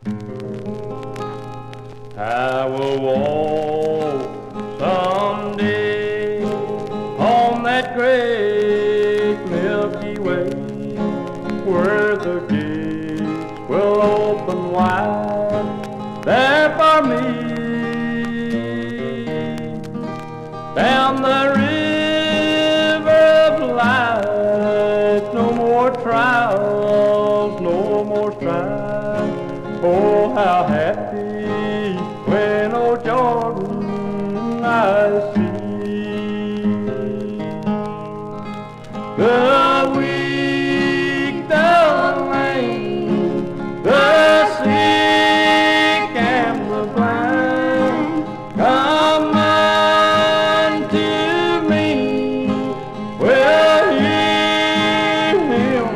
I will walk someday on that great Milky Way, where the gates will open wide there for me. Down the river of life, no more trials, no more strife. Oh, how happy when old Jordan I see. The weak, the lame, the sick and the blind, come unto me, will hear him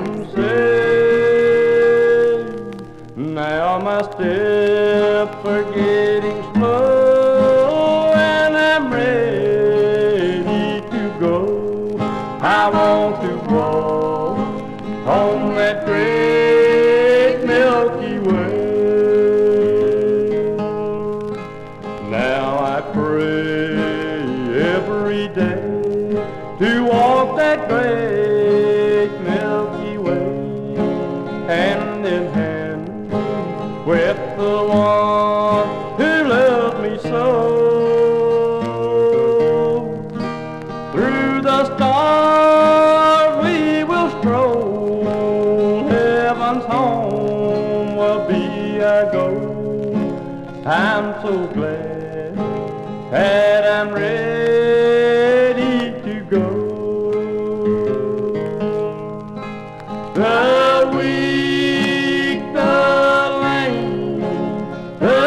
say. Now my steps are getting slow and I'm ready to go. I want to walk on that great Milky Way. Now I pray every day to walk that great Milky Way, hand in hand with the one who loved me so. Through the stars we will stroll, heaven's home will be our goal. I'm so glad that I'm ready to go. The weak, the lame, the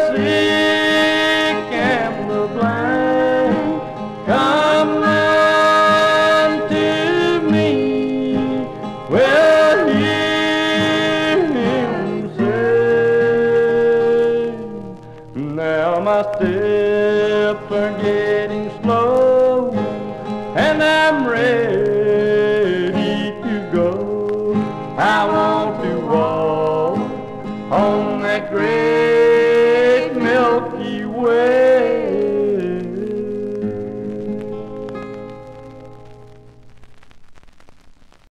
sick and the blind, come unto me, will hear him say. Now my steps are getting slow and I'm ready to go. I want to walk on that great Milky Way.